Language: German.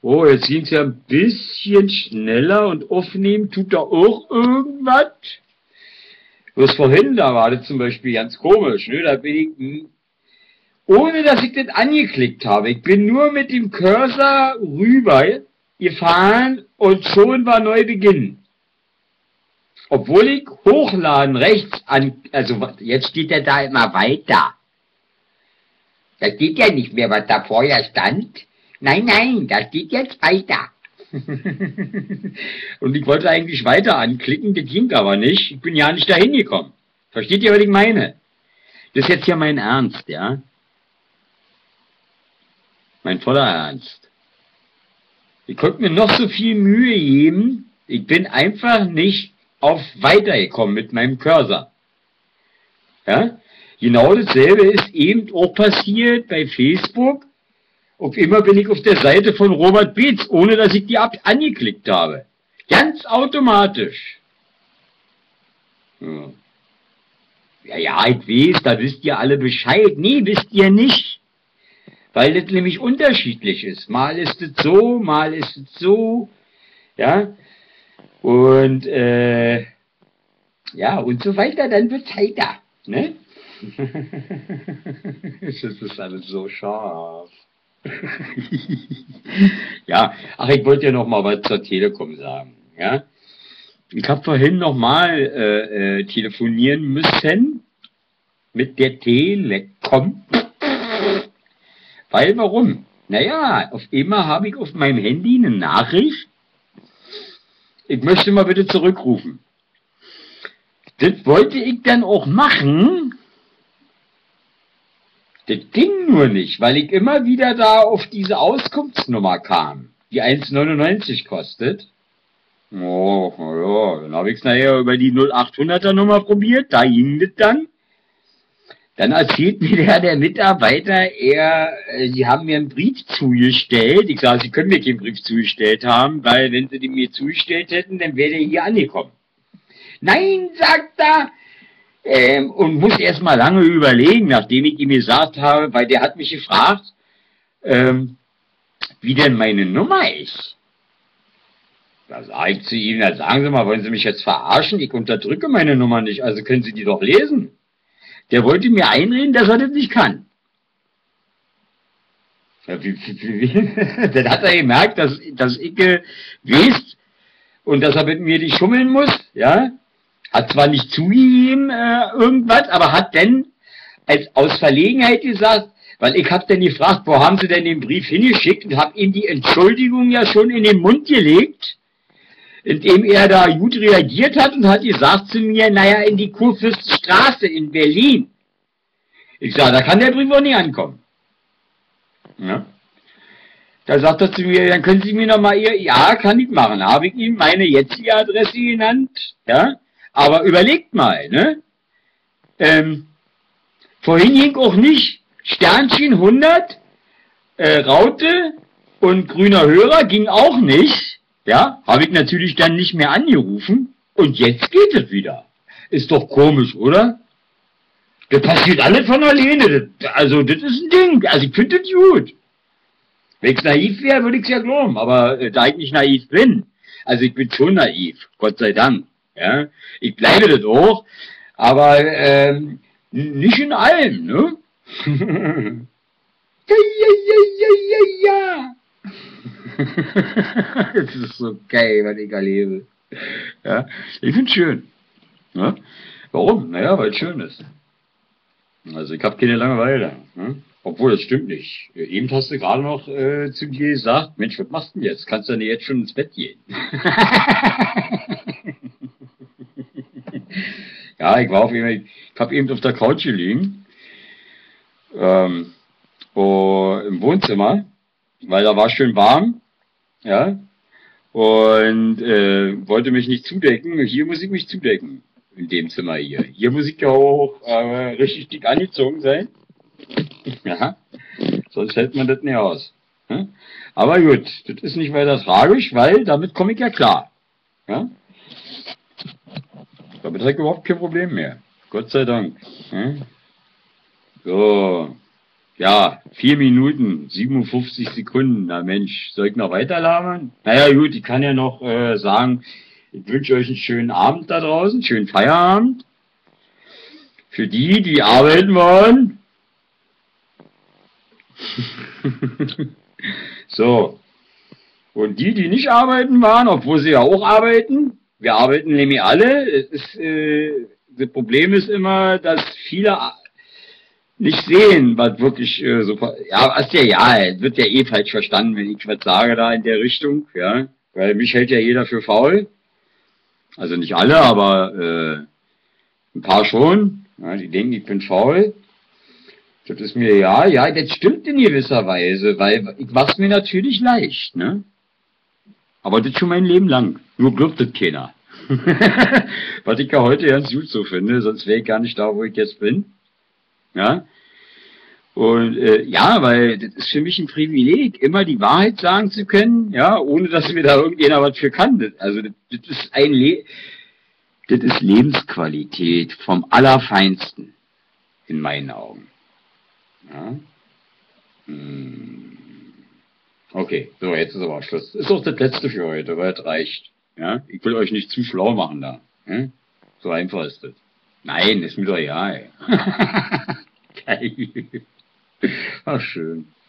Oh, jetzt ging es ja ein bisschen schneller und aufnehmen tut da auch irgendwas. Was vorhin da war, das zum Beispiel ganz komisch, ne? Da bin ich, ohne dass ich das angeklickt habe, ich bin nur mit dem Cursor rüber gefahren und schon war Neubeginn. Obwohl ich hochladen rechts an, also jetzt steht er da immer weiter. Das steht ja nicht mehr, was da vorher stand. Nein, nein, da steht jetzt weiter. Und ich wollte eigentlich weiter anklicken, das ging aber nicht. Ich bin ja nicht dahin gekommen. Versteht ihr, was ich meine? Das ist jetzt ja mein Ernst, ja? Mein voller Ernst. Ich konnte mir noch so viel Mühe geben, ich bin einfach nicht auf Weiter gekommen mit meinem Cursor. Ja? Genau dasselbe ist eben auch passiert bei Facebook. Auf immer bin ich auf der Seite von Robert Beetz, ohne dass ich die angeklickt habe. Ganz automatisch. Ja, ja, ich weiß, da wisst ihr alle Bescheid. Nee, wisst ihr nicht. Weil das nämlich unterschiedlich ist. Mal ist es so, mal ist es so. Ja. Und, ja, und so weiter, dann wird's heiter. Ne? Das ist alles so scharf. Ja, ach, ich wollte ja noch mal was zur Telekom sagen. Ja, ich habe vorhin noch mal telefonieren müssen mit der Telekom. Weil, warum? Naja, auf einmal habe ich auf meinem Handy eine Nachricht. Ich möchte mal bitte zurückrufen. Das wollte ich dann auch machen. Das ging nur nicht, weil ich immer wieder da auf diese Auskunftsnummer kam, die 1,99 kostet. Oh, ja, dann habe ich es nachher über die 0800er Nummer probiert, da ging das dann. Dann erzählt mir der Mitarbeiter, sie haben mir einen Brief zugestellt. Ich sage, sie können mir keinen Brief zugestellt haben, weil wenn sie den mir zugestellt hätten, dann wäre der hier angekommen. Nein, sagt er, und muss erstmal lange überlegen, nachdem ich ihm gesagt habe, weil der hat mich gefragt, wie denn meine Nummer ist. Da sage ich zu ihm, na sagen Sie mal, wollen Sie mich jetzt verarschen? Ich unterdrücke meine Nummer nicht, also können Sie die doch lesen. Der wollte mir einreden, dass er das nicht kann. Ja, dann hat er gemerkt, dass ich weiß und dass er mit mir nicht schummeln muss, ja. Hat zwar nicht zugegeben irgendwas, aber hat dann aus Verlegenheit gesagt, weil ich habe dann gefragt, wo haben Sie denn den Brief hingeschickt und habe ihm die Entschuldigung ja schon in den Mund gelegt, indem er da gut reagiert hat und hat gesagt zu mir, naja, in die Kurfürstenstraße in Berlin. Ich sage, da kann der Brief auch nicht ankommen. Ja. Da sagt er zu mir, dann können Sie mir nochmal ja, kann ich machen. Da habe ich ihm meine jetzige Adresse genannt, ja. Aber überlegt mal, ne? Vorhin ging auch nicht Sternchen 100, Raute und grüner Hörer ging auch nicht. Ja, habe ich natürlich dann nicht mehr angerufen. Und jetzt geht es wieder. Ist doch komisch, oder? Das passiert alles von alleine. Also, das ist ein Ding. Also, ich finde das gut. Wenn ich naiv wäre, würde ich es ja glauben. Aber da ich nicht naiv bin, also ich bin schon naiv, Gott sei Dank. Ja, ich bleibe das auch, aber nicht in allem, ne? Ja, ja. Das ist so geil, was ich erlebe. Ja, ich finde es schön. Ne? Warum? Naja, weil es schön ist. Also ich habe keine Langeweile. Ne? Obwohl, das stimmt nicht. Eben hast du gerade noch zu dir gesagt, Mensch, was machst du denn jetzt? Kannst du denn jetzt schon ins Bett gehen? Ja, ich habe eben auf der Couch gelegen, im Wohnzimmer, weil da war schön warm, ja, und wollte mich nicht zudecken. Hier muss ich mich zudecken, in dem Zimmer hier. Hier muss ich ja auch richtig dick angezogen sein. Ja, sonst hält man das nicht aus. Ja? Aber gut, das ist nicht weiter tragisch, weil damit komme ich ja klar. Ja? Damit habe ich überhaupt kein Problem mehr. Gott sei Dank. Ja? So, Ja, 4 Minuten, 57 Sekunden. Na Mensch, soll ich noch weiter labern? Naja gut, ich kann ja noch sagen, ich wünsche euch einen schönen Abend da draußen, schönen Feierabend. Für die, die arbeiten wollen. So. Und die, die nicht arbeiten waren, obwohl sie ja auch arbeiten, wir arbeiten nämlich alle. Das Problem ist immer, dass viele nicht sehen, was wirklich so, ja, wird ja eh falsch verstanden, wenn ich was sage da in der Richtung, ja, weil mich hält ja jeder für faul, also nicht alle, aber ein paar schon, ja, die denken, ich bin faul. Das ist mir, ja, das stimmt in gewisser Weise, weil ich mach's mir natürlich leicht, ne? Aber das schon mein Leben lang. Nur glaubt das keiner. Was ich ja heute ganz gut so finde, sonst wäre ich gar nicht da, wo ich jetzt bin. Ja. Und ja, weil das ist für mich ein Privileg, immer die Wahrheit sagen zu können, ja, ohne dass mir da irgendjemand was für kann. Also das ist das ist Lebensqualität vom Allerfeinsten in meinen Augen. Ja. Okay, so, jetzt ist aber Schluss. Ist auch das Letzte für heute, weil es reicht. Ja? Ich will euch nicht zu schlau machen da. Ja? So einfach ist das. Nein, ist mir doch egal. Geil. Ach, schön.